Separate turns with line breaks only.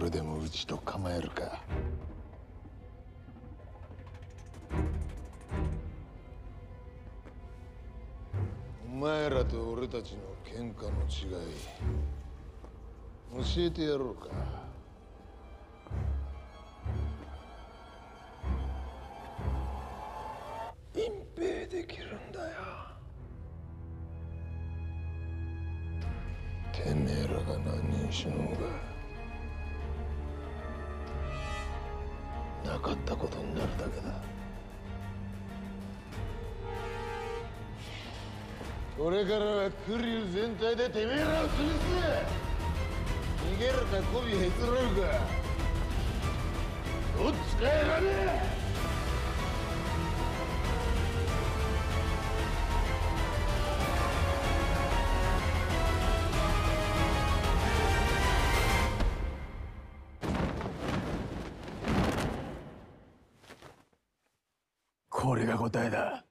れでもうちと構えるか。お前らと俺たちの喧嘩の違い教えてやろうか。隠蔽できるんだよ。てめえらが何人死のうがなかったことになるだけだ。これからはクリュー全体でてめえらを潰す。逃げるか媚びへつらうか、どっちか選べ。これが答えだ。